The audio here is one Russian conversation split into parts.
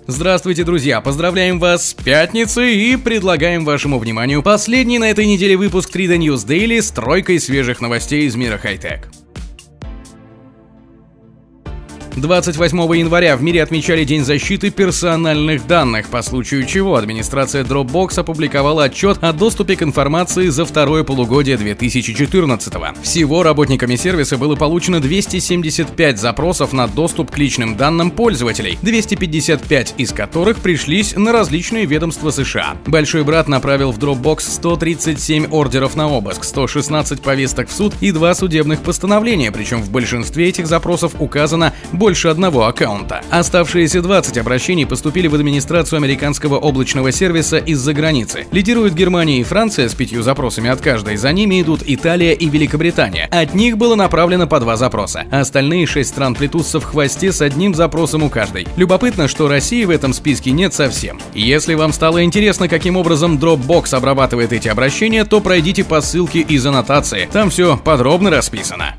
Здравствуйте, друзья! Поздравляем вас с пятницей и предлагаем вашему вниманию последний на этой неделе выпуск 3D News Daily с тройкой свежих новостей из мира хай-тек. 28 января в мире отмечали День защиты персональных данных, по случаю чего администрация Dropbox опубликовала отчет о доступе к информации за второе полугодие 2014-го. Всего работниками сервиса было получено 275 запросов на доступ к личным данным пользователей, 255 из которых пришлись на различные ведомства США. Большой брат направил в Dropbox 137 ордеров на обыск, 116 повесток в суд и 2 судебных постановления, причем в большинстве этих запросов указано больше одного аккаунта. Оставшиеся 20 обращений поступили в администрацию американского облачного сервиса из-за границы. Лидируют Германия и Франция с 5 запросами от каждой, за ними идут Италия и Великобритания. От них было направлено по 2 запроса. Остальные 6 стран плетутся в хвосте с 1 запросом у каждой. Любопытно, что России в этом списке нет совсем. Если вам стало интересно, каким образом Dropbox обрабатывает эти обращения, то пройдите по ссылке из аннотации. Там все подробно расписано.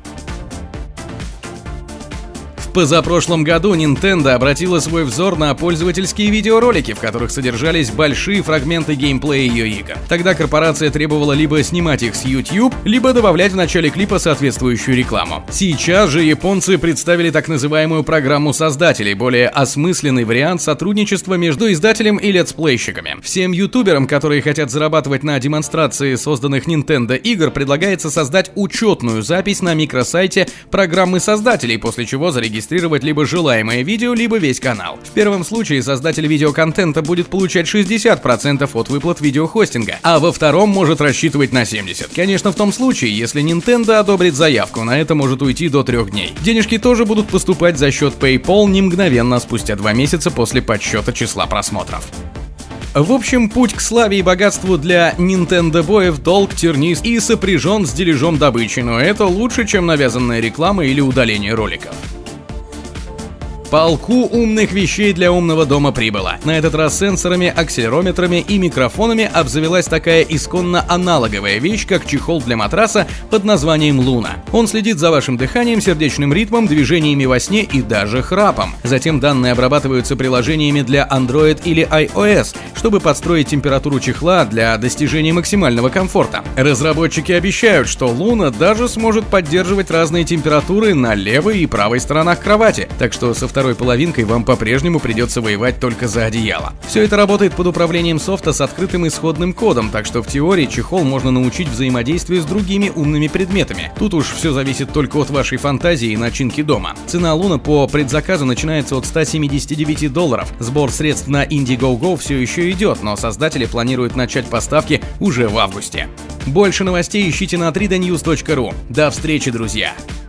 В позапрошлом году Nintendo обратила свой взор на пользовательские видеоролики, в которых содержались большие фрагменты геймплея ее игр. Тогда корпорация требовала либо снимать их с YouTube, либо добавлять в начале клипа соответствующую рекламу. Сейчас же японцы представили так называемую программу создателей, более осмысленный вариант сотрудничества между издателем и летсплейщиками. Всем ютуберам, которые хотят зарабатывать на демонстрации созданных Nintendo игр, предлагается создать учетную запись на микросайте программы создателей, после чего зарегистрировать либо желаемое видео, либо весь канал. В первом случае создатель видеоконтента будет получать 60% от выплат видеохостинга, а во втором может рассчитывать на 70%. Конечно, в том случае, если Nintendo одобрит заявку, на это может уйти до 3 дней. Денежки тоже будут поступать за счет PayPal не мгновенно, спустя 2 месяца после подсчета числа просмотров. В общем, путь к славе и богатству для Nintendo-боев долг, тернист и сопряжен с дележом добычи, но это лучше, чем навязанная реклама или удаление роликов. Полку умных вещей для умного дома прибыло. На этот раз сенсорами, акселерометрами и микрофонами обзавелась такая исконно аналоговая вещь, как чехол для матраса под названием Luna. Он следит за вашим дыханием, сердечным ритмом, движениями во сне и даже храпом. Затем данные обрабатываются приложениями для Android или iOS, чтобы подстроить температуру чехла для достижения максимального комфорта. Разработчики обещают, что Luna даже сможет поддерживать разные температуры на левой и правой сторонах кровати, так что со второй половинкой вам по-прежнему придется воевать только за одеяло. Все это работает под управлением софта с открытым исходным кодом, так что в теории чехол можно научить взаимодействию с другими умными предметами. Тут уж все зависит только от вашей фантазии и начинки дома. Цена Luna по предзаказу начинается от $179. Сбор средств на Indiegogo все еще идет, но создатели планируют начать поставки уже в августе. Больше новостей ищите на 3dnews.ru. До встречи, друзья!